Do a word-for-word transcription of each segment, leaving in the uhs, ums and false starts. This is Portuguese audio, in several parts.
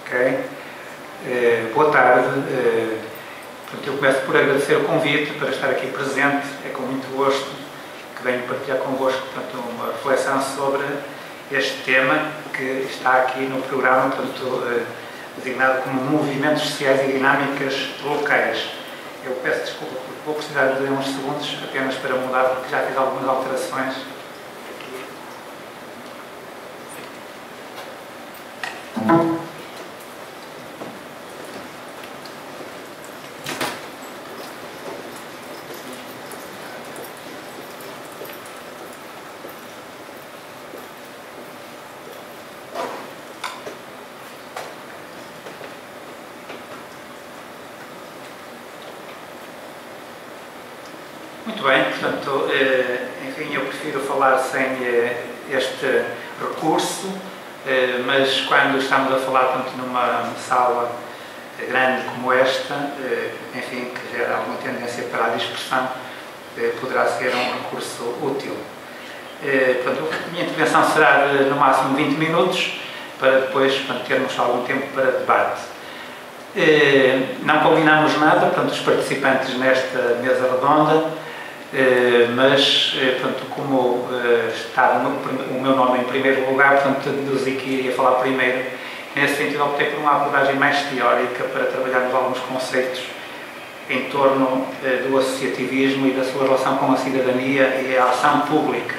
Ok? Uh, boa tarde. Uh, portanto, eu começo por agradecer o convite para estar aqui presente. É com muito gosto que venho partilhar convosco, portanto, uma reflexão sobre este tema que está aqui no programa, portanto, uh, designado como Movimentos Sociais e Dinâmicas Locais. Eu peço desculpa porque vou precisar de uns segundos apenas para mudar, porque já fiz algumas alterações. Muito bem, portanto, enfim, eu prefiro falar sem este recurso, mas quando estamos a falar, portanto, numa sala grande como esta, enfim, que gera alguma tendência para a dispersão, poderá ser um recurso útil. Portanto, a minha intervenção será de, no máximo, vinte minutos, para depois, portanto, termos algum tempo para debate. Não combinamos nada, portanto, os participantes nesta mesa redonda, Uh, mas, uh, portanto, como uh, está no, o meu nome em primeiro lugar, portanto, deduzi que iria falar primeiro. Nesse sentido, optei por uma abordagem mais teórica para trabalharmos alguns conceitos em torno uh, do associativismo e da sua relação com a cidadania e a ação pública.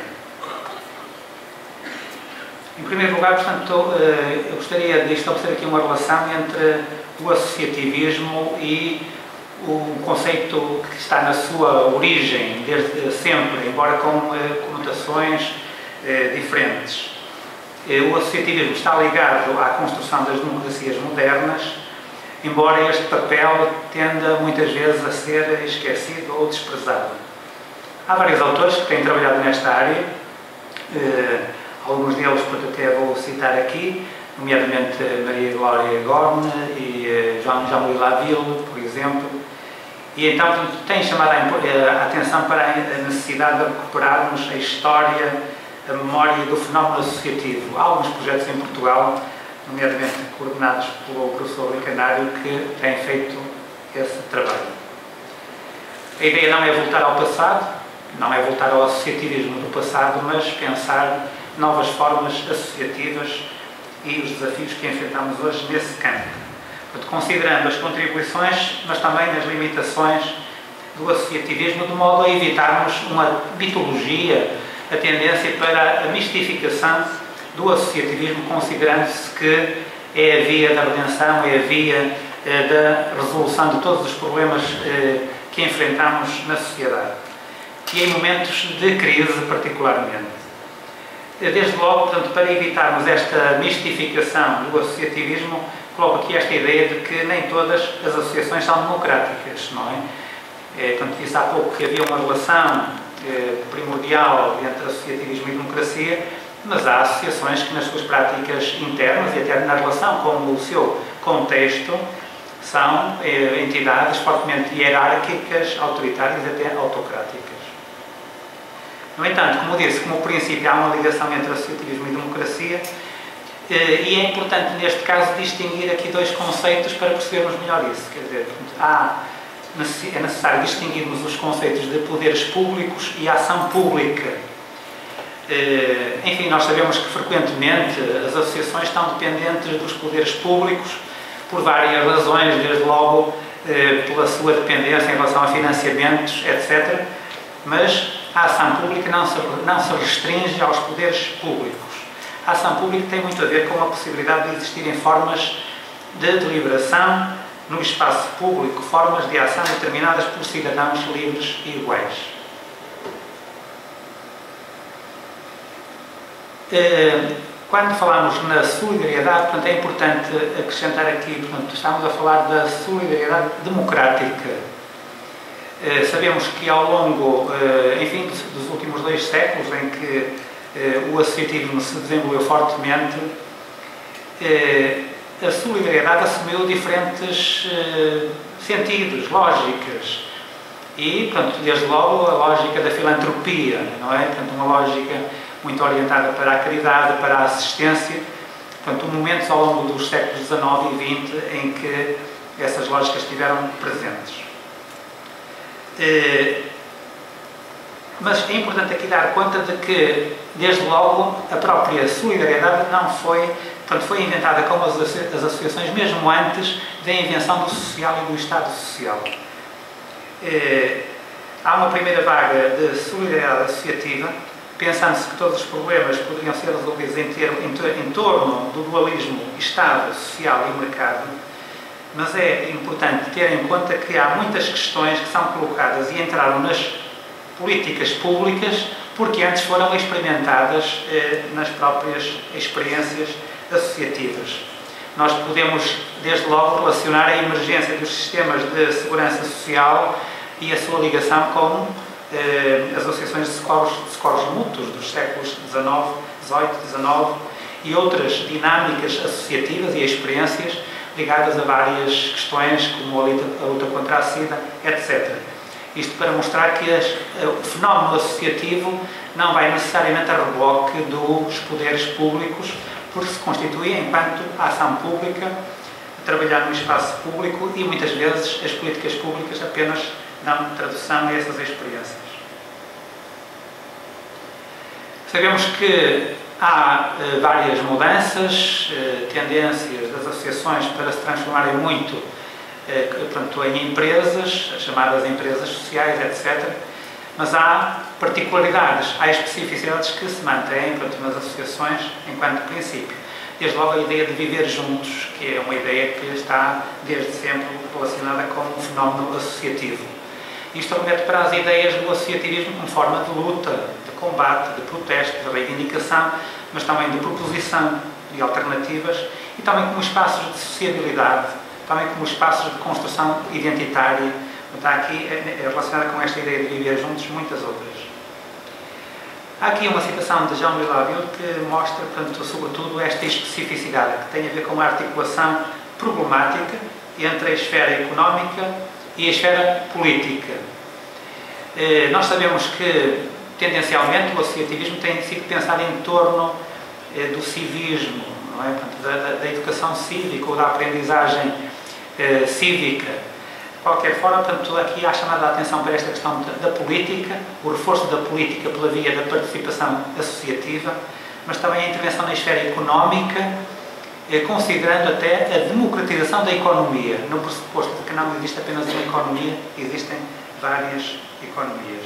Em primeiro lugar, portanto, uh, eu gostaria de estabelecer aqui uma relação entre o associativismo e o conceito que está na sua origem desde sempre, embora com eh, conotações eh, diferentes. Eh, o associativismo está ligado à construção das democracias modernas, embora este papel tenda muitas vezes a ser esquecido ou desprezado. Há vários autores que têm trabalhado nesta área, eh, alguns deles, portanto, até vou citar aqui, nomeadamente Maria Glória Gorne e eh, Jean-Louis Laville, por exemplo. E então, portanto, tem chamado a atenção para a necessidade de recuperarmos a história, a memória do fenómeno associativo. Há alguns projetos em Portugal, nomeadamente coordenados pelo professor Rui Canário, que têm feito esse trabalho. A ideia não é voltar ao passado, não é voltar ao associativismo do passado, mas pensar novas formas associativas e os desafios que enfrentamos hoje nesse campo. Portanto, considerando as contribuições, mas também as limitações do associativismo, de modo a evitarmos uma mitologia, a tendência para a mistificação do associativismo, considerando-se que é a via da redenção, é a via eh, da resolução de todos os problemas eh, que enfrentamos na sociedade. E em momentos de crise, particularmente. Desde logo, portanto, para evitarmos esta mistificação do associativismo, coloco aqui esta ideia de que nem todas as associações são democráticas, não é? É, portanto, disse há pouco que havia uma relação é, primordial entre associativismo e democracia, mas há associações que nas suas práticas internas e até na relação com o seu contexto são é, entidades fortemente hierárquicas, autoritárias e até autocráticas. No entanto, como disse, como princípio há uma ligação entre associativismo e democracia, e é importante neste caso distinguir aqui dois conceitos para percebermos melhor isso. Quer dizer, há, é necessário distinguirmos os conceitos de poderes públicos e ação pública. Enfim, nós sabemos que frequentemente as associações estão dependentes dos poderes públicos por várias razões, desde logo pela sua dependência em relação a financiamentos, etcétera. Mas a ação pública não se, não se restringe aos poderes públicos. A ação pública tem muito a ver com a possibilidade de existirem formas de deliberação no espaço público, formas de ação determinadas por cidadãos livres e iguais. Quando falamos na solidariedade, portanto, é importante acrescentar aqui, portanto, estamos a falar da solidariedade democrática. Sabemos que ao longo, enfim, dos últimos dois séculos, em que o associativismo se desenvolveu fortemente, a solidariedade assumiu diferentes sentidos, lógicas. E, portanto, desde logo, a lógica da filantropia, não é? Portanto, uma lógica muito orientada para a caridade, para a assistência, portanto, momentos ao longo dos séculos dezenove e vinte em que essas lógicas estiveram presentes. Mas é importante aqui dar conta de que, desde logo, a própria solidariedade não foi, portanto, foi inventada como as associações mesmo antes da invenção do social e do Estado Social. Há uma primeira vaga de solidariedade associativa, pensando-se que todos os problemas poderiam ser resolvidos em, termo, em, em torno do dualismo Estado, Social e Mercado, mas é importante ter em conta que há muitas questões que são colocadas e entraram nas políticas públicas porque antes foram experimentadas eh, nas próprias experiências associativas. Nós podemos, desde logo, relacionar a emergência dos sistemas de segurança social e a sua ligação com eh, as associações de socorros, de socorros mútuos dos séculos dezenove, dezoito, dezanove e outras dinâmicas associativas e experiências ligadas a várias questões, como a luta, a luta contra a SIDA, etcétera. Isto para mostrar que as, o fenómeno associativo não vai necessariamente a reboque dos poderes públicos, porque se constitui enquanto ação pública, a trabalhar no espaço público e muitas vezes as políticas públicas apenas dão tradução a essas experiências. Sabemos que há eh, várias mudanças, eh, tendências das associações para se transformarem muito eh, portanto, em empresas, as chamadas empresas sociais, etcétera. Mas há particularidades, há especificidades que se mantêm portanto, nas associações enquanto princípio. Desde logo a ideia de viver juntos, que é uma ideia que está desde sempre relacionada com um fenómeno associativo. Isto remete para as ideias do associativismo como forma de luta, de combate, de protesto, de reivindicação, mas também de proposição de alternativas e também como espaços de sociabilidade, também como espaços de construção identitária. Está aqui é relacionada com esta ideia de viver juntos, muitas outras. Há aqui uma citação de Jean-Louis Laville que mostra, portanto, sobretudo esta especificidade que tem a ver com a articulação problemática entre a esfera económica e a esfera política. Eh, nós sabemos que, tendencialmente, o associativismo tem sido pensado em torno eh, do civismo, não é? Portanto, da, da, da educação cívica ou da aprendizagem eh, cívica. De qualquer forma, portanto, aqui há chamada a atenção para esta questão da, da política, o reforço da política pela via da participação associativa, mas também a intervenção na esfera económica, eh, considerando até a democratização da economia, no pressuposto de que não existe apenas uma economia, existem várias economias.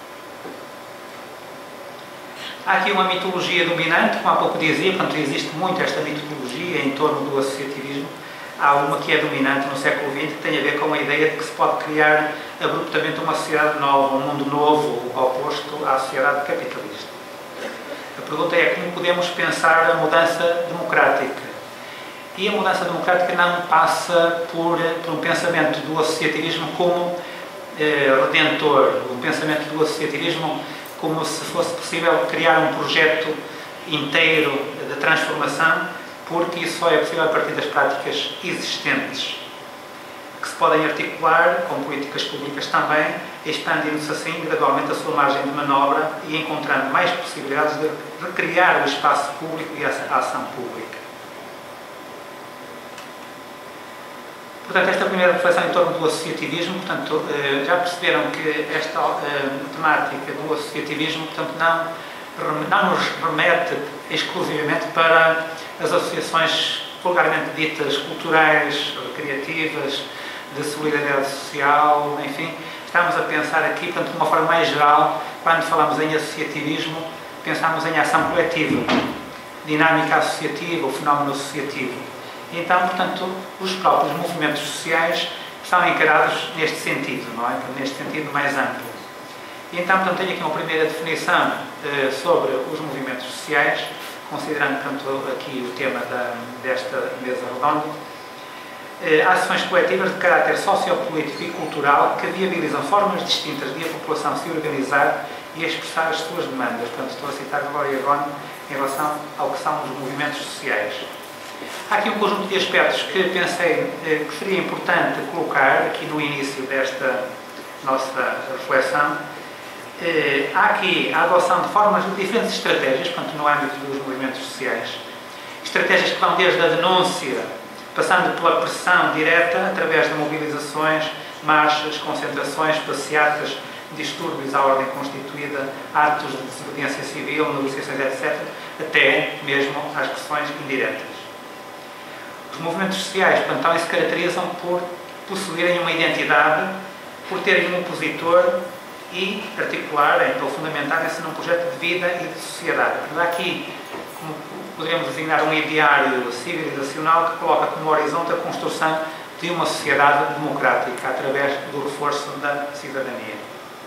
Há aqui uma mitologia dominante, como há pouco dizia, portanto, existe muito esta mitologia em torno do associativismo. Há uma que é dominante no século vinte, que tem a ver com a ideia de que se pode criar abruptamente uma sociedade nova, um mundo novo, oposto à sociedade capitalista. A pergunta é como podemos pensar a mudança democrática. E a mudança democrática não passa por, por um pensamento do associativismo como eh, redentor, um pensamento do associativismo como se fosse possível criar um projeto inteiro de transformação, porque isso só é possível a partir das práticas existentes, que se podem articular com políticas públicas também, expandindo-se assim gradualmente a sua margem de manobra e encontrando mais possibilidades de recriar o espaço público e a ação pública. Portanto, esta primeira reflexão em torno do associativismo, portanto, já perceberam que esta temática do associativismo, portanto, não, não nos remete exclusivamente para as associações vulgarmente ditas culturais, recreativas, de solidariedade social, enfim, estamos a pensar aqui, portanto, de uma forma mais geral, quando falamos em associativismo, pensamos em ação coletiva, dinâmica associativa, o fenómeno associativo. E então, portanto, os próprios movimentos sociais são encarados neste sentido, não é? Neste sentido mais amplo. E então, portanto, tenho aqui uma primeira definição eh, sobre os movimentos sociais, considerando, portanto, aqui o tema da, desta mesa redonda. Eh, ações coletivas de caráter sociopolítico e cultural que viabilizam formas distintas de a população se organizar e expressar as suas demandas. Portanto, estou a citar Gloria Gon em relação ao que são os movimentos sociais. Há aqui um conjunto de aspectos que pensei eh, que seria importante colocar aqui no início desta nossa reflexão. Eh, há aqui a adoção de formas de diferentes estratégias, portanto, no âmbito dos movimentos sociais. estratégias que vão desde a denúncia, passando pela pressão direta, através de mobilizações, marchas, concentrações, passeatas, distúrbios à ordem constituída, atos de desobediência civil, negociações, etcétera, até mesmo às pressões indiretas. Os movimentos sociais, portanto, também se caracterizam por possuírem uma identidade, por terem um opositor e articularem ou fundamentarem-se num projeto de vida e de sociedade. Há aqui, como poderíamos designar, um ideário civilizacional que coloca como horizonte a construção de uma sociedade democrática através do reforço da cidadania.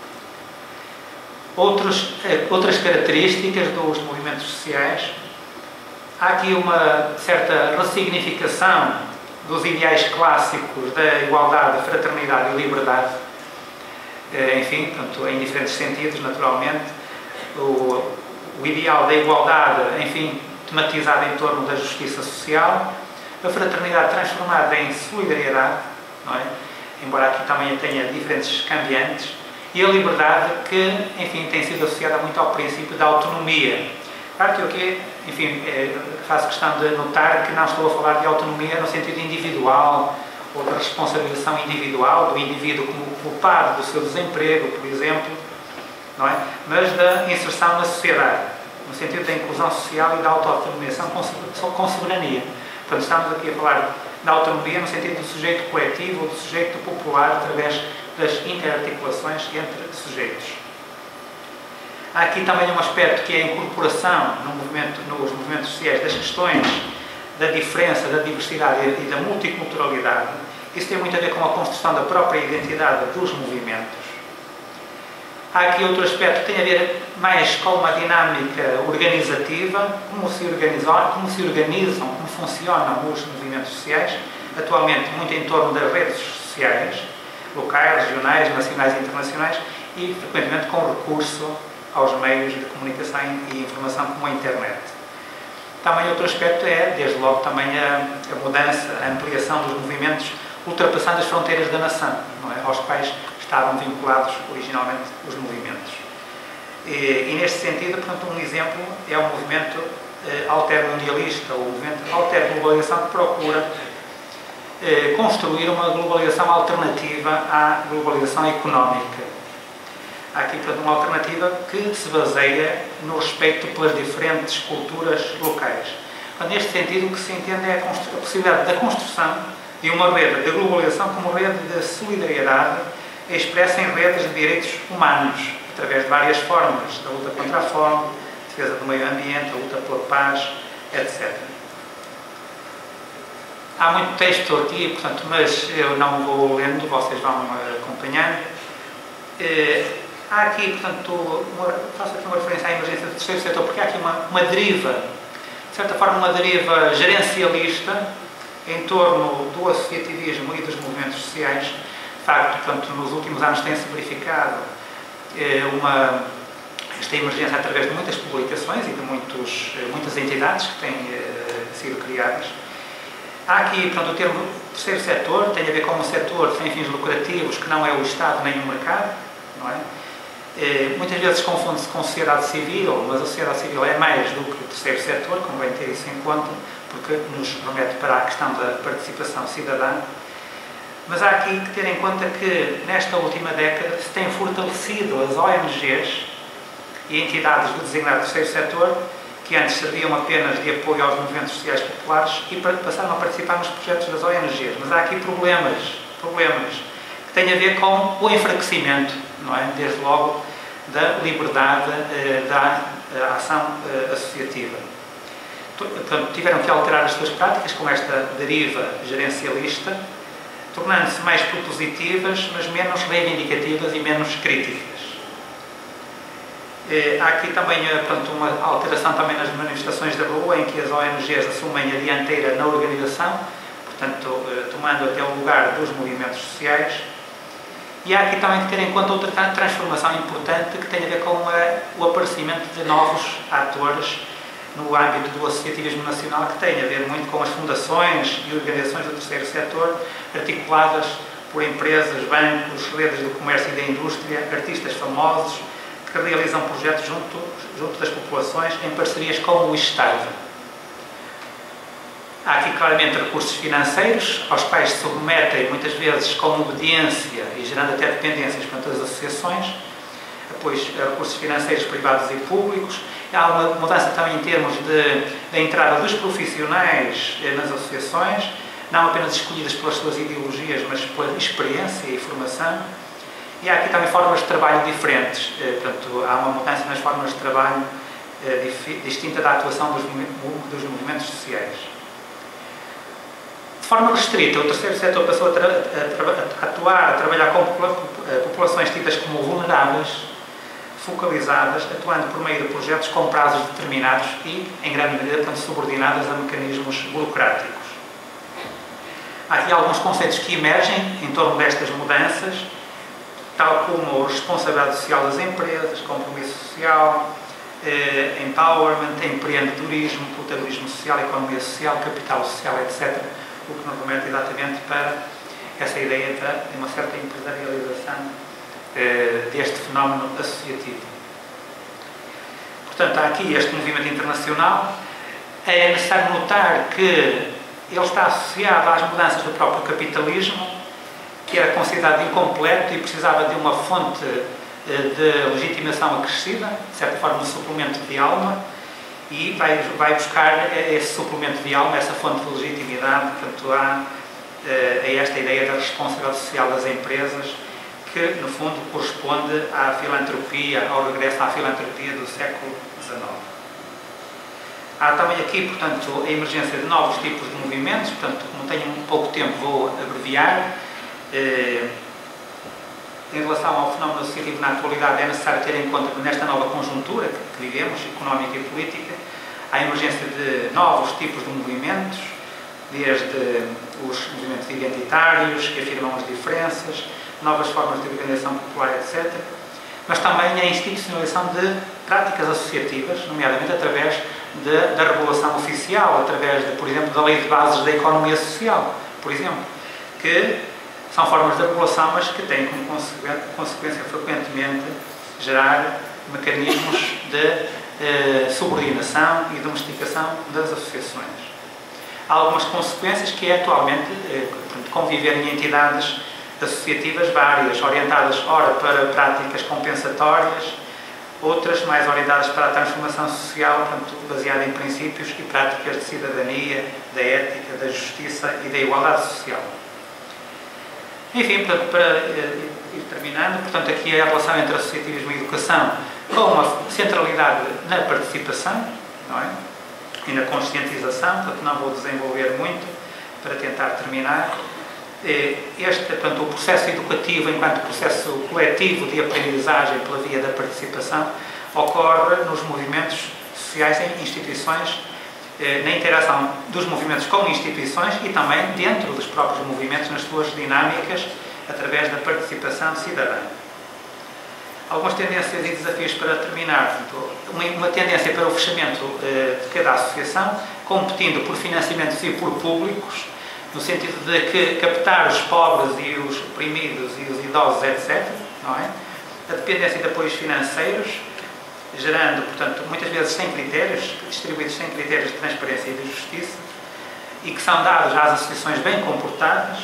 Outros, outras características dos movimentos sociais, há aqui uma certa ressignificação dos ideais clássicos da igualdade, fraternidade e liberdade, enfim, portanto, em diferentes sentidos, naturalmente. O, o ideal da igualdade, enfim, tematizado em torno da justiça social, a fraternidade transformada em solidariedade, não é? Embora aqui também tenha diferentes cambiantes, e a liberdade que, enfim, tem sido associada muito ao princípio da autonomia. Claro que eu aqui, enfim, faço questão de notar que não estou a falar de autonomia no sentido individual, ou da responsabilização individual do indivíduo como culpado do seu desemprego, por exemplo, não é? Mas da inserção na sociedade, no sentido da inclusão social e da autodeterminação com soberania. Portanto, estamos aqui a falar da autonomia no sentido do sujeito coletivo ou do sujeito popular através das interarticulações entre sujeitos. Há aqui também um aspecto que é a incorporação no movimento, nos movimentos sociais das questões da diferença, da diversidade e da multiculturalidade. Isso tem muito a ver com a construção da própria identidade dos movimentos. Há aqui outro aspecto que tem a ver mais com uma dinâmica organizativa, como se organizam, como se organizam, como funcionam os movimentos sociais, atualmente muito em torno das redes sociais, locais, regionais, nacionais e internacionais, e frequentemente com recurso aos meios de comunicação e informação como a internet. Também outro aspecto é, desde logo, também a, a mudança, a ampliação dos movimentos, ultrapassando as fronteiras da nação, não é? Aos quais estavam vinculados originalmente os movimentos. E, e neste sentido, portanto, um exemplo é o movimento eh, altermundialista, o movimento alterglobalização, que procura eh, construir uma globalização alternativa à globalização económica. Há aqui, portanto, uma alternativa que se baseia no respeito pelas diferentes culturas locais. Portanto, neste sentido, o que se entende é a, a possibilidade da construção de uma rede de globalização como rede de solidariedade expressa em redes de direitos humanos, através de várias formas, da luta contra a fome, defesa do meio ambiente, a luta pela paz, etcétera. Há muito texto aqui, portanto, mas eu não vou lendo, vocês vão acompanhando. Há aqui, portanto, uma, faço aqui uma referência à emergência do terceiro setor, porque há aqui uma, uma deriva, de certa forma, uma deriva gerencialista em torno do associativismo e dos movimentos sociais. De facto, portanto, nos últimos anos tem-se verificado eh, uma, esta emergência através de muitas publicações e de muitos, muitas entidades que têm eh, sido criadas. Há aqui, portanto, o termo terceiro setor, tem a ver com um setor sem fins lucrativos que não é o Estado nem o mercado, não é? Eh, muitas vezes confunde-se com sociedade civil, mas a sociedade civil é mais do que o terceiro setor, convém ter isso em conta, porque nos remete para a questão da participação cidadã. Mas há aqui que ter em conta que, nesta última década, se tem fortalecido as O N Gs e entidades do designado terceiro setor, que antes serviam apenas de apoio aos movimentos sociais populares e passaram a participar nos projetos das O N Gs. Mas há aqui problemas, problemas que têm a ver com o enfraquecimento, não é? Desde logo, da liberdade eh, da eh, ação eh, associativa. Portanto, tiveram que alterar as suas práticas com esta deriva gerencialista, tornando-se mais propositivas, mas menos reivindicativas e menos críticas. Eh, há aqui também, portanto, uma alteração também nas manifestações da rua, em que as O N Gs assumem a dianteira na organização, portanto, eh, tomando até o lugar dos movimentos sociais. E há aqui também que ter em conta outra transformação importante que tem a ver com a, o aparecimento de novos atores no âmbito do associativismo nacional, que tem a ver muito com as fundações e organizações do terceiro setor, articuladas por empresas, bancos, redes do comércio e da indústria, artistas famosos, que realizam projetos junto, junto das populações em parcerias com o Estado. Há aqui claramente recursos financeiros, aos quais se submetem muitas vezes com obediência e gerando até dependências quanto às associações, depois recursos financeiros privados e públicos. Há uma mudança também em termos de, da entrada dos profissionais nas associações, não apenas escolhidas pelas suas ideologias, mas pela experiência e formação. E há aqui também formas de trabalho diferentes, portanto, há uma mudança nas formas de trabalho distinta da atuação dos, dos movimentos sociais. De forma restrita, o terceiro setor passou a, tra a, a atuar, a trabalhar com populações tidas como vulneráveis, focalizadas, atuando por meio de projetos com prazos determinados e, em grande medida, portanto, subordinadas a mecanismos burocráticos. Há aqui alguns conceitos que emergem em torno destas mudanças, tal como responsabilidade social das empresas, compromisso social, eh, empowerment, empreendedorismo, protagonismo social, economia social, capital social, etcétera, o que nos remete exatamente para essa ideia de uma certa empresarialização eh, deste fenómeno associativo. Portanto, há aqui este movimento internacional. É necessário notar que ele está associado às mudanças do próprio capitalismo, que era considerado incompleto e precisava de uma fonte de legitimação acrescida, de certa forma um suplemento de alma, e vai, vai buscar esse suplemento de alma, essa fonte de legitimidade, portanto, há a esta ideia da responsabilidade social das empresas, que, no fundo, corresponde à filantropia, ao regresso à filantropia do século dezenove. Há também aqui, portanto, a emergência de novos tipos de movimentos, portanto, como tenho pouco tempo, vou abreviar. Eh, em relação ao fenómeno associativo na atualidade, é necessário ter em conta que nesta nova conjuntura que vivemos, económica e política, há a emergência de novos tipos de movimentos, desde os movimentos identitários, que afirmam as diferenças, novas formas de organização popular, etcétera, mas também a institucionalização de práticas associativas, nomeadamente através de, da regulação oficial, através, de, por exemplo, da Lei de Bases da Economia Social, por exemplo, que são formas de regulação, mas que têm como consequência frequentemente gerar mecanismos de eh, subordinação e domesticação das associações. Há algumas consequências que é atualmente eh, conviverem em entidades associativas várias, orientadas ora para práticas compensatórias, outras mais orientadas para a transformação social, portanto, baseada em princípios e práticas de cidadania, da ética, da justiça e da igualdade social. Enfim, portanto, para ir terminando, portanto, aqui é a relação entre associativismo e educação com uma centralidade na participação, não é? E na conscientização, portanto, não vou desenvolver muito para tentar terminar. Este, portanto, o processo educativo, enquanto processo coletivo de aprendizagem pela via da participação, ocorre nos movimentos sociais em instituições, na interação dos movimentos com instituições e também dentro dos próprios movimentos nas suas dinâmicas através da participação cidadã. Algumas tendências e desafios para terminar. Uma, uma tendência para o fechamento eh, de cada associação, competindo por financiamentos e por públicos, no sentido de que captar os pobres e os oprimidos e os idosos, etcétera, não é? A dependência de apoios financeiros, gerando, portanto, muitas vezes sem critérios, distribuídos sem critérios de transparência e de justiça, e que são dados às associações bem comportadas.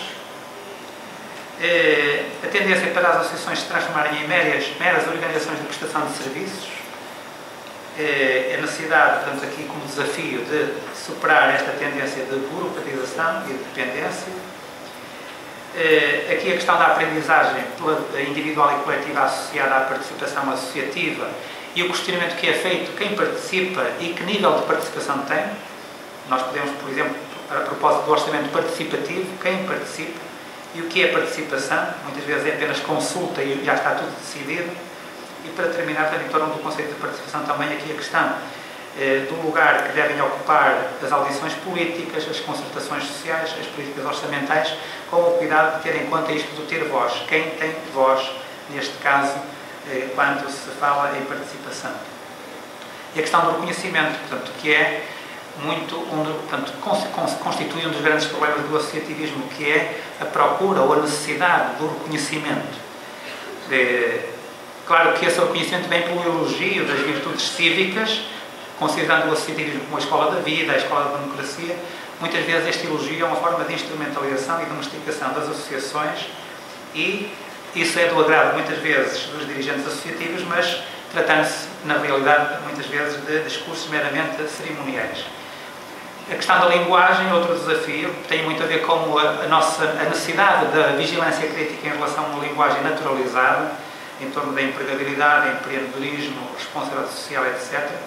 Eh, a tendência para as associações se transformarem em meras, meras organizações de prestação de serviços. Eh, a necessidade, portanto, aqui como desafio de superar esta tendência de burocratização e de dependência. Eh, aqui a questão da aprendizagem individual e coletiva associada à participação associativa e o questionamento que é feito, quem participa e que nível de participação tem. Nós podemos, por exemplo, a propósito do orçamento participativo, quem participa e o que é participação, muitas vezes é apenas consulta e já está tudo decidido. E para terminar, em torno do conceito de participação, também aqui a questão eh, do lugar que devem ocupar as audições políticas, as concertações sociais, as políticas orçamentais, com o cuidado de ter em conta isto do ter voz. Quem tem voz, neste caso, eh, quando se fala em participação. E a questão do reconhecimento, portanto, que é muito, um, portanto, constitui um dos grandes problemas do associativismo, que é a procura ou a necessidade do reconhecimento. Eh, Claro que esse reconhecimento vem pelo elogio das virtudes cívicas, considerando o associativismo como a escola da vida, a escola da democracia, muitas vezes este elogio é uma forma de instrumentalização e domesticação das associações e isso é do agrado, muitas vezes, dos dirigentes associativos, mas tratando-se, na realidade, muitas vezes, de discursos meramente cerimoniais. A questão da linguagem, outro desafio, tem muito a ver com a, a nossa a necessidade da vigilância crítica em relação a uma linguagem naturalizada, em torno da empregabilidade, empreendedorismo, responsabilidade social, etcétera.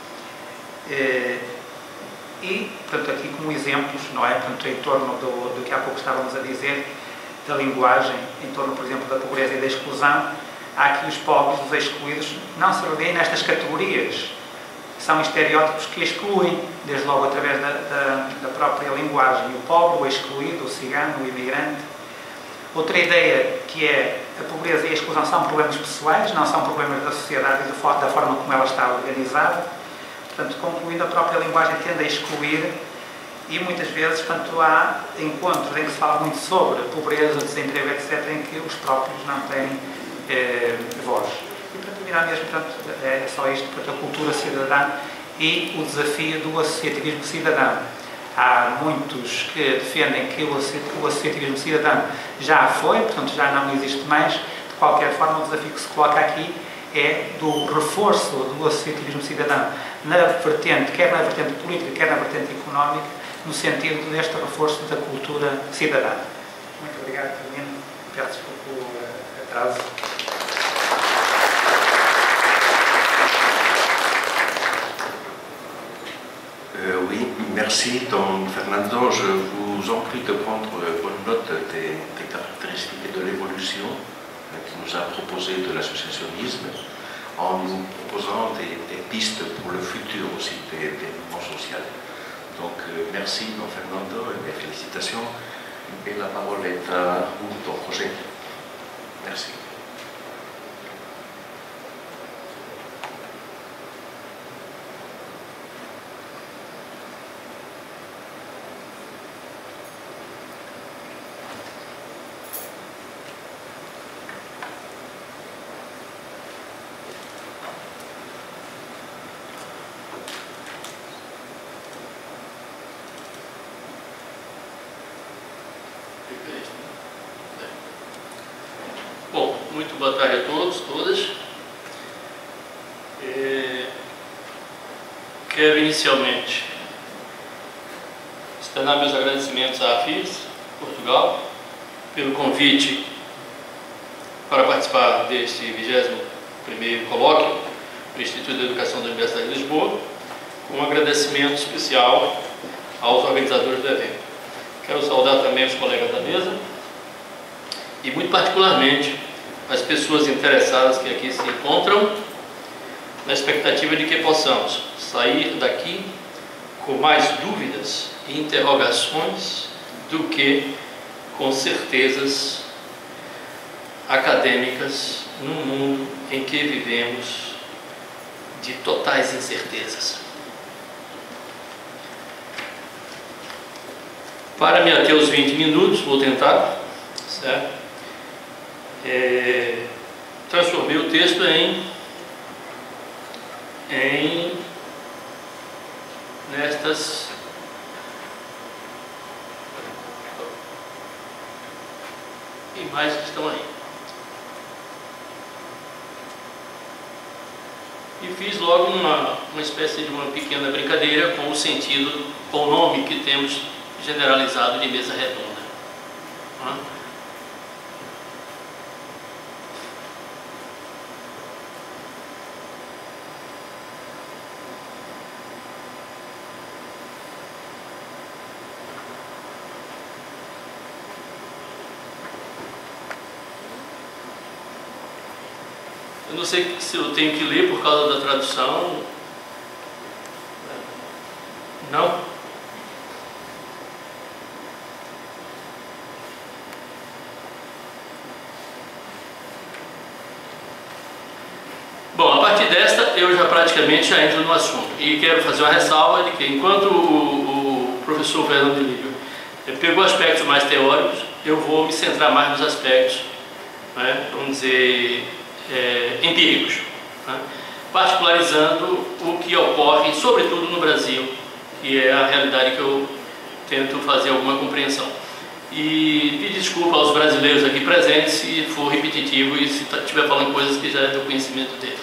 E, portanto, aqui como exemplos, não é? Portanto, em torno do, do que há pouco estávamos a dizer, da linguagem, em torno, por exemplo, da pobreza e da exclusão, há aqui os pobres, os excluídos, não se revêem nestas categorias. São estereótipos que excluem, desde logo através da, da, da própria linguagem. O pobre, o excluído, o cigano, o imigrante. Outra ideia que é a pobreza e a exclusão são problemas pessoais, não são problemas da sociedade e da forma como ela está organizada. Portanto, concluindo, a própria linguagem tende a excluir e muitas vezes, portanto, há encontros em que se fala muito sobre pobreza, desemprego, etcétera, em que os próprios não têm eh, voz. E para terminar mesmo, portanto, é só isto, portanto, a cultura cidadã e o desafio do associativismo cidadão. Há muitos que defendem que o associativismo cidadão já foi, portanto, já não existe mais. De qualquer forma, o desafio que se coloca aqui é do reforço do associativismo cidadão na vertente, quer na vertente política, quer na vertente económica, no sentido deste reforço da cultura cidadã. Muito obrigado, Carolina. Peço desculpa o atraso. Euh, oui, merci Don Fernando. Je vous en prie de prendre bonne note des, des caractéristiques et de l'évolution qu'il nous a proposé de l'associationnisme, en nous proposant des, des pistes pour le futur aussi des, des mouvements sociaux. Donc euh, merci Don Fernando et mes félicitations. Et la parole est à vous, Don Roger. Merci. Bom, muito boa tarde a todos, todas. É, quero inicialmente externar meus agradecimentos à A F I S Portugal pelo convite para participar deste vigésimo primeiro colóquio do Instituto de Educação da Universidade de Lisboa, com um agradecimento especial aos organizadores do evento. Quero saudar também os colegas da mesa e muito particularmente as pessoas interessadas que aqui se encontram, na expectativa de que possamos sair daqui com mais dúvidas e interrogações do que com certezas acadêmicas num mundo em que vivemos de totais incertezas. Para me ater os vinte minutos, vou tentar, certo? É, transformei o texto em, em nestas imagens que estão aí. E fiz logo uma, uma espécie de uma pequena brincadeira com o sentido, com o nome que temos generalizado de mesa redonda. Eu não sei se eu tenho que ler por causa da tradução. Não? Bom, a partir desta eu já praticamente já entro no assunto. E quero fazer uma ressalva de que enquanto o, o professor Fernando de Lírio pegou aspectos mais teóricos, eu vou me centrar mais nos aspectos, né, vamos dizer, É, empíricos, né? Particularizando o que ocorre, sobretudo no Brasil, que é a realidade que eu tento fazer alguma compreensão. E pedir desculpa aos brasileiros aqui presentes se for repetitivo e se estiver falando coisas que já é do conhecimento deles.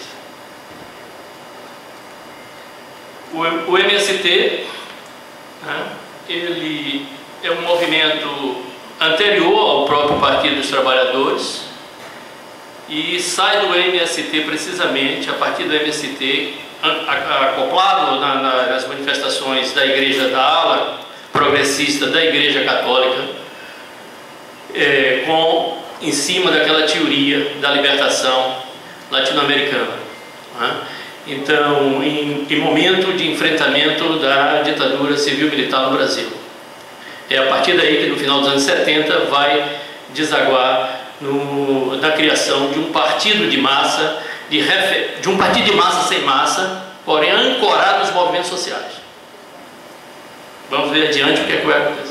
O, o M S T, né, ele é um movimento anterior ao próprio Partido dos Trabalhadores e sai do M S T precisamente a partir do M S T, acoplado na, na, nas manifestações da Igreja da ala progressista da Igreja Católica, é, com, em cima daquela teoria da libertação latino-americana, né? Então, em, em momento de enfrentamento da ditadura civil-militar no Brasil. É a partir daí que no final dos anos setenta vai desaguar no, na criação de um partido de massa, de, refer, de um partido de massa sem massa, porém ancorado nos movimentos sociais. Vamos ver adiante o que é que vai acontecer.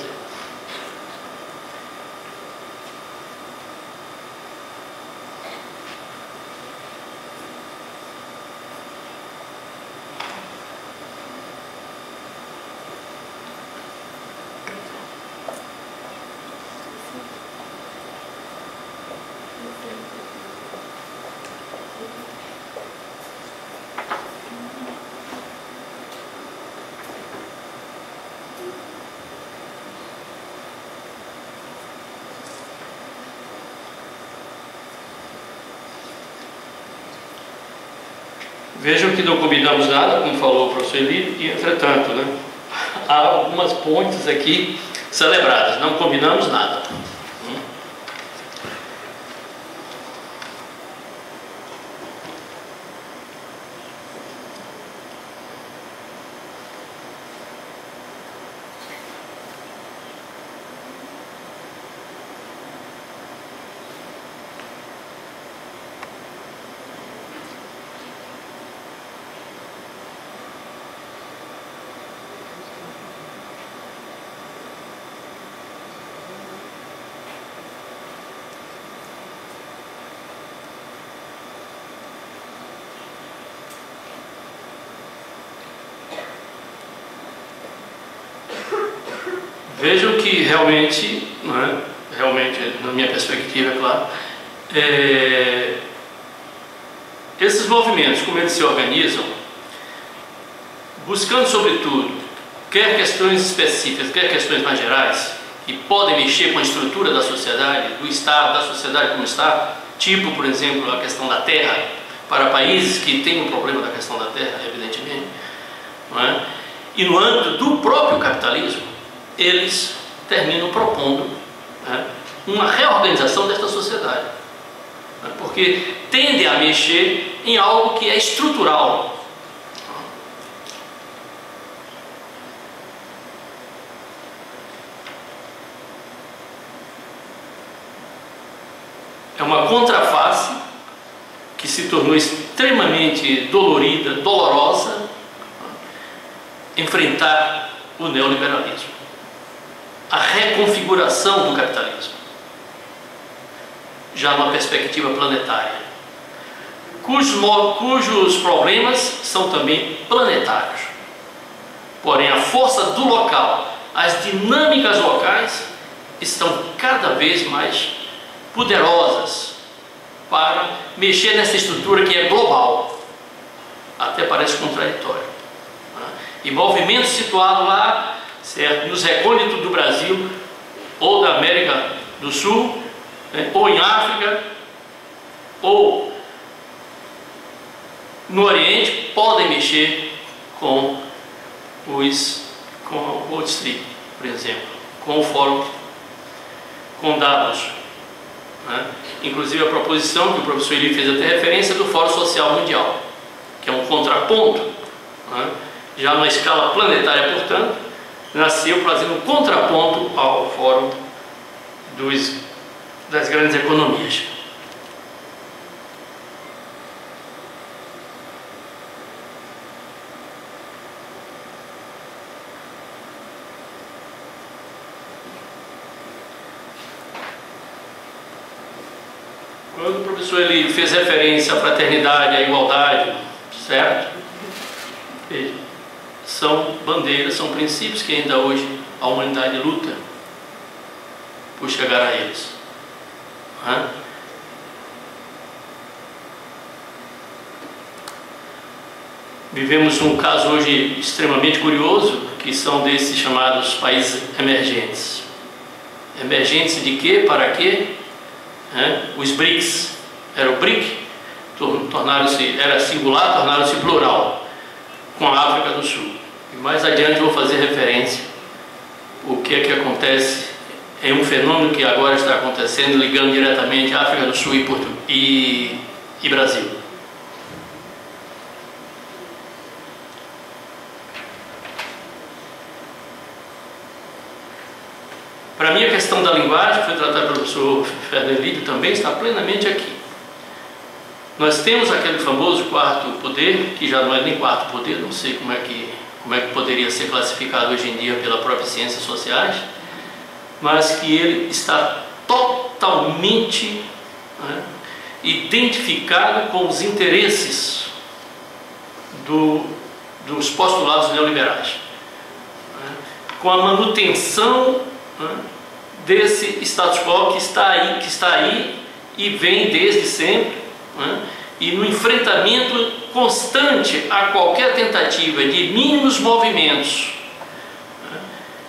Vejam que não combinamos nada, como falou o professor Eli, e entretanto, né, há algumas pontes aqui celebradas, não combinamos nada. Vejam que realmente, né, realmente, na minha perspectiva, é claro, é, esses movimentos, como eles se organizam, buscando sobretudo, quer questões específicas, quer questões mais gerais, que podem mexer com a estrutura da sociedade, do Estado, da sociedade como está, tipo, por exemplo, a questão da terra, para países que têm um problema da questão da terra, evidentemente, não é? E no âmbito do próprio capitalismo, eles terminam propondo, né, uma reorganização desta sociedade, né, porque tende a mexer em algo que é estrutural. É uma contraface que se tornou extremamente dolorida, dolorosa, né, enfrentar o neoliberalismo. A reconfiguração do capitalismo, já numa perspectiva planetária, cujos, cujos problemas são também planetários. Porém, a força do local, as dinâmicas locais estão cada vez mais poderosas para mexer nessa estrutura que é global. Até parece contraditório. E movimentos situados lá, certo, nos recônditos do Brasil, ou da América do Sul, né, ou em África, ou no Oriente, podem mexer com os com o Wall Street, por exemplo, com o Fórum, com Davos, né? Inclusive a proposição que o professor Eli fez até referência do Fórum Social Mundial, que é um contraponto, né, já na escala planetária, portanto, nasceu fazendo um contraponto ao Fórum dos, das grandes economias. Quando o professor ele fez referência à fraternidade, à igualdade, certo? Veja, são bandeiras, são princípios que ainda hoje a humanidade luta por chegar a eles. Né? Vivemos um caso hoje extremamente curioso, que são desses chamados países emergentes. Emergentes de quê? Para quê? É, os BRICS. Era o BRIC, tornaram-se, era singular, tornaram-se plural, com a África do Sul. E mais adiante eu vou fazer referência o que é que acontece, é um fenômeno que agora está acontecendo, ligando diretamente a África do Sul e, Porto, e, e Brasil. Para mim, a questão da linguagem, que foi tratada pelo professor Fernando Lídio, também está plenamente aqui. Nós temos aquele famoso quarto poder, que já não é nem quarto poder, não sei como é que, como é que poderia ser classificado hoje em dia pela própria ciências sociais, mas que ele está totalmente, né, identificado com os interesses do, dos postulados neoliberais, né, com a manutenção, né, desse status quo que está aí, que está aí e vem desde sempre, né, e no enfrentamento constante a qualquer tentativa de mínimos movimentos, né,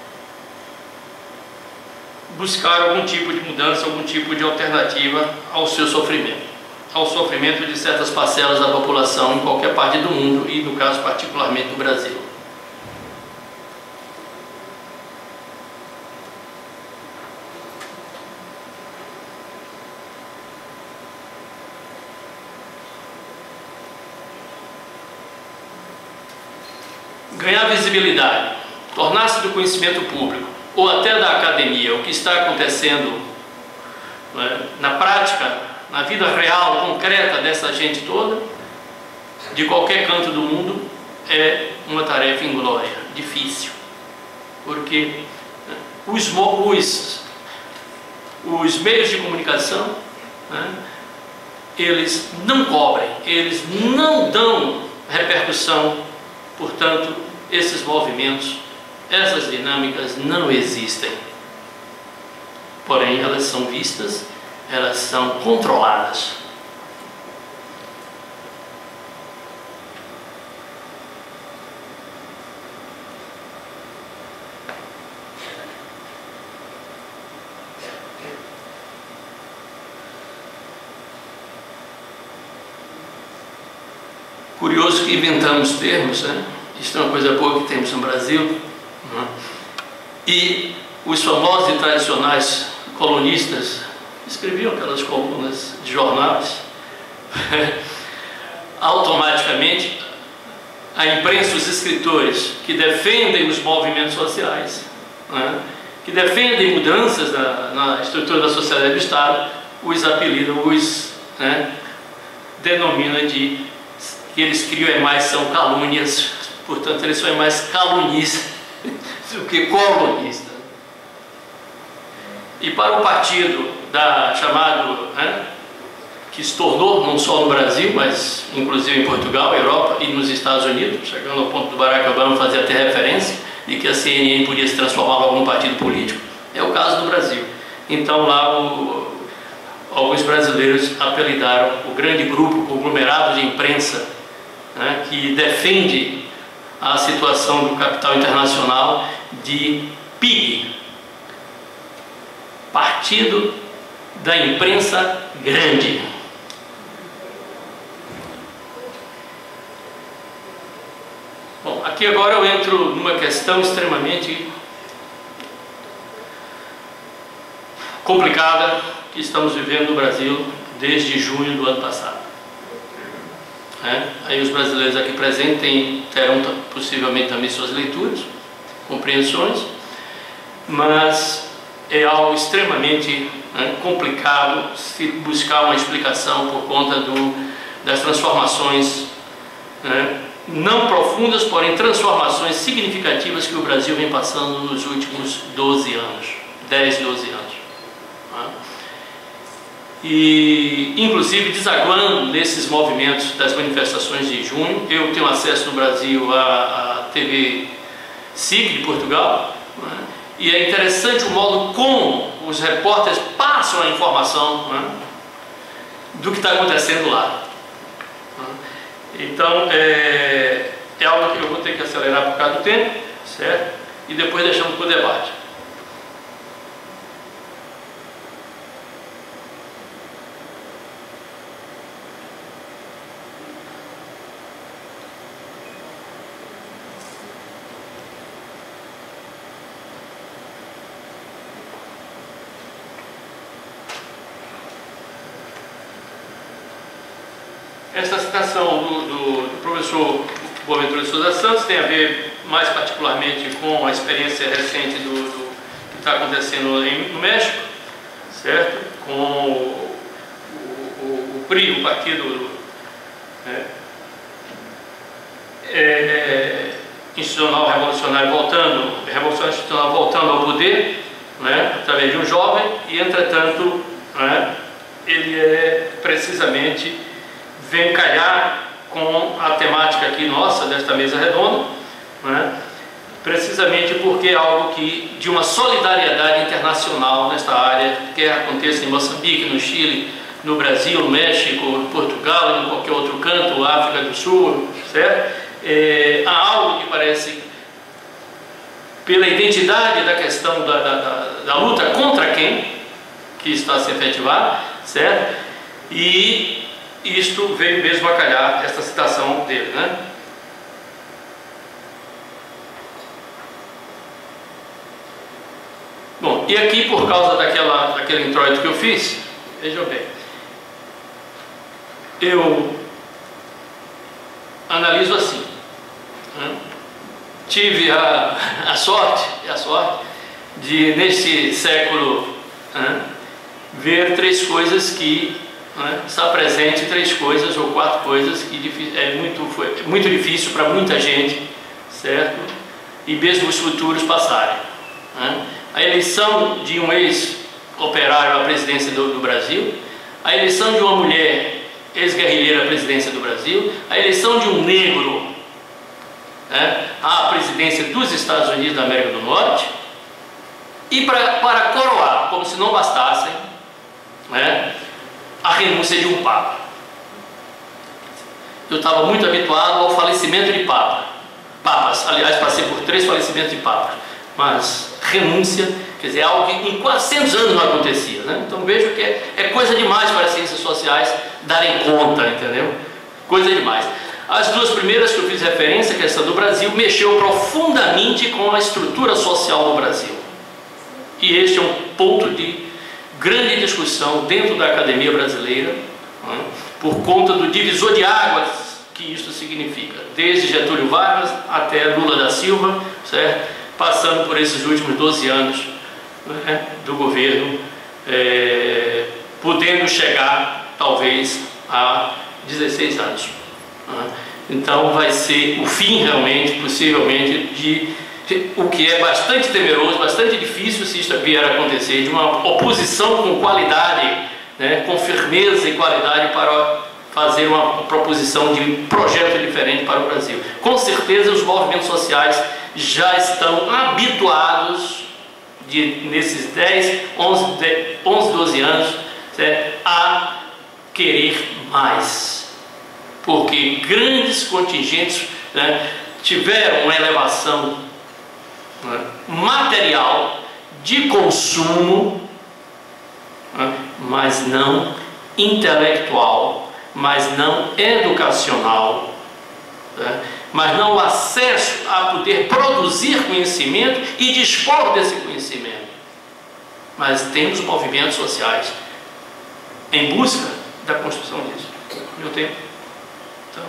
buscar algum tipo de mudança, algum tipo de alternativa ao seu sofrimento, ao sofrimento de certas parcelas da população em qualquer parte do mundo e, no caso particularmente do Brasil. Ganhar visibilidade, tornar-se do conhecimento público ou até da academia, o que está acontecendo, né, na prática, na vida real, concreta dessa gente toda, de qualquer canto do mundo, é uma tarefa inglória, difícil, porque, né, os, os, os meios de comunicação, né, eles não cobrem, eles não dão repercussão, portanto, esses movimentos, essas dinâmicas não existem. Porém, elas são vistas, elas são controladas. Curioso que inventamos termos, né? Isso é uma coisa boa que temos no Brasil, né? E os famosos e tradicionais colunistas escreviam aquelas colunas de jornais. Automaticamente, a imprensa, os escritores que defendem os movimentos sociais, né, que defendem mudanças na, na estrutura da sociedade e do Estado, os apelidam, os, né, denomina de que eles criam é mais são calúnias, portanto eles são mais calunistas do que colunistas. E para o partido da, chamado, né, que se tornou, não só no Brasil, mas inclusive em Portugal, Europa e nos Estados Unidos, chegando ao ponto do Barack Obama fazer até referência de que a C N N podia se transformar em algum partido político, é o caso do Brasil. Então lá o, alguns brasileiros apelidaram o grande grupo, o conglomerado de imprensa, né, que defende a situação do capital internacional, de P I G, Partido da Imprensa Grande. Bom, aqui agora eu entro numa questão extremamente complicada que estamos vivendo no Brasil desde junho do ano passado. É, aí os brasileiros aqui presentes têm, terão possivelmente também suas leituras, compreensões, mas é algo extremamente, né, complicado se buscar uma explicação por conta do, das transformações, né, não profundas, porém transformações significativas que o Brasil vem passando nos últimos doze anos, dez, doze anos. Né? E, inclusive, desaguando nesses movimentos das manifestações de junho, eu tenho acesso no Brasil à, à T V S I G de Portugal, né? e é interessante o modo como os repórteres passam a informação, né, do que está acontecendo lá. Então, é, é algo que eu vou ter que acelerar por causa do tempo, certo? E depois deixamos para o debate. Esta citação do, do, do professor Boaventura de Souza Santos tem a ver mais particularmente com a experiência recente do, do que está acontecendo em, no México, certo? Com o, o, o P R I, o partido, né, é, institucional revolucionário voltando, revolução institucional voltando ao poder, né, através de um jovem, e entretanto, né, ele é precisamente vem calhar com a temática aqui nossa, desta mesa redonda, né? Precisamente porque é algo que, de uma solidariedade internacional nesta área, quer aconteça em Moçambique, no Chile, no Brasil, no México, no Portugal, em qualquer outro canto, África do Sul, certo? É, há algo que parece, pela identidade da questão da, da, da, da luta contra quem, que está a se efetivar, certo? E isto veio mesmo a calhar, esta citação dele, né? Bom, e aqui, por causa daquela, daquele introito que eu fiz, vejam bem, eu analiso assim, né? Tive a, a sorte, a sorte de, neste século, né, ver três coisas que Né, está presente três coisas ou quatro coisas que é muito, foi muito difícil para muita gente, certo? E mesmo os futuros passarem, né? A eleição de um ex-operário à presidência do, do Brasil, a eleição de uma mulher ex-guerrilheira à presidência do Brasil, a eleição de um negro, né, à presidência dos Estados Unidos da América do Norte, e pra, para coroar, como se não bastassem, né, a renúncia de um Papa. Eu estava muito habituado ao falecimento de Papa. Papas, aliás, passei por três falecimentos de Papas, mas renúncia, quer dizer, algo que em quatrocentos anos não acontecia, né? Então vejo que é, é coisa demais para as ciências sociais darem conta, entendeu? Coisa demais. As duas primeiras que eu fiz referência, que é essa do Brasil, mexeu profundamente com a estrutura social do Brasil. E este é um ponto de grande discussão dentro da academia brasileira, né, por conta do divisor de águas que isso significa, desde Getúlio Vargas até Lula da Silva, certo? Passando por esses últimos doze anos, né, do governo, é, podendo chegar talvez a dezesseis anos. Né? Então vai ser o fim realmente, possivelmente, de o que é bastante temeroso, bastante difícil se isso vier a acontecer, de uma oposição com qualidade, né, com firmeza e qualidade para fazer uma proposição de projeto diferente para o Brasil. Com certeza os movimentos sociais já estão habituados, de, nesses dez, onze, doze anos, certo, a querer mais, porque grandes contingentes, né, tiveram uma elevação material de consumo, mas não intelectual, mas não educacional, mas não o acesso a poder produzir conhecimento e dispor desse conhecimento. Mas temos movimentos sociais em busca da construção disso. Meu tempo. Então,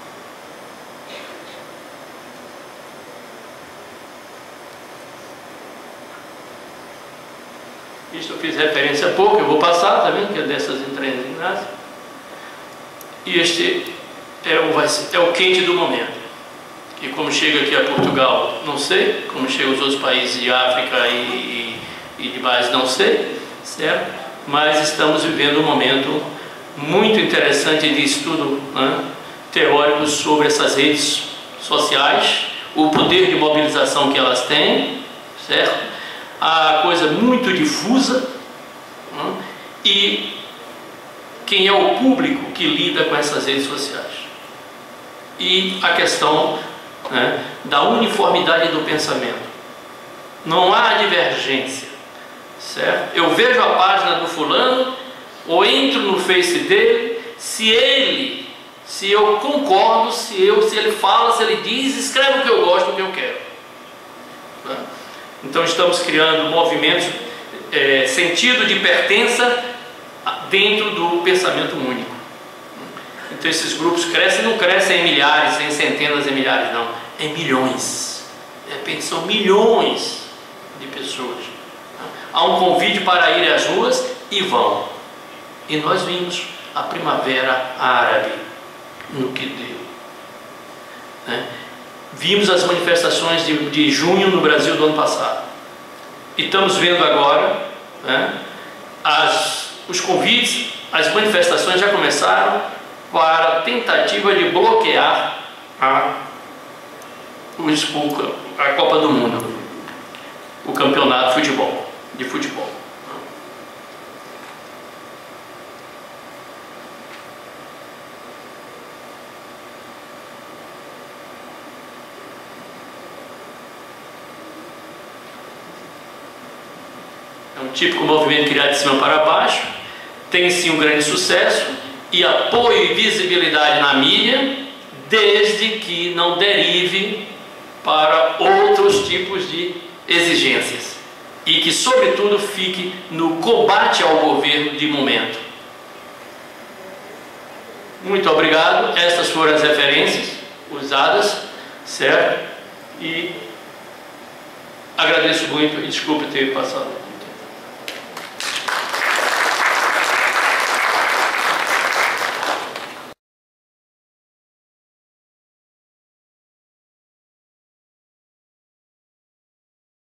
isto eu fiz referência há pouco, eu vou passar também, que é dessas entranhas de Inácio. E este é o, vai ser, é o quente do momento. E como chega aqui a Portugal, não sei. Como chega os outros países de África e, e, e de base, não sei, certo? Mas estamos vivendo um momento muito interessante de estudo, né, teórico sobre essas redes sociais, o poder de mobilização que elas têm, certo? a coisa muito difusa, né? E quem é o público que lida com essas redes sociais. E a questão, né, da uniformidade do pensamento. Não há divergência, certo? Eu vejo a página do fulano, ou entro no Face dele, se ele, se eu concordo, se, eu, se ele fala, se ele diz, escreve o que eu gosto, o que eu quero. Né? Então estamos criando movimentos, é, sentido de pertença dentro do pensamento único. Então esses grupos crescem, não crescem em milhares, em centenas de milhares, não, em milhões. De repente são milhões de pessoas. Há um convite para ir às ruas e vão. E nós vimos a primavera árabe no que deu. Né? Vimos as manifestações de, de junho no Brasil do ano passado. E estamos vendo agora, né, as, os convites, as manifestações já começaram para a tentativa de bloquear a, o, a Copa do Mundo, o campeonato de futebol, de futebol. É um típico movimento criado de cima para baixo, tem sim um grande sucesso e apoio e visibilidade na mídia, desde que não derive para outros tipos de exigências e que, sobretudo, fique no combate ao governo de momento. Muito obrigado. Estas foram as referências usadas, certo? E agradeço muito e desculpe ter passado.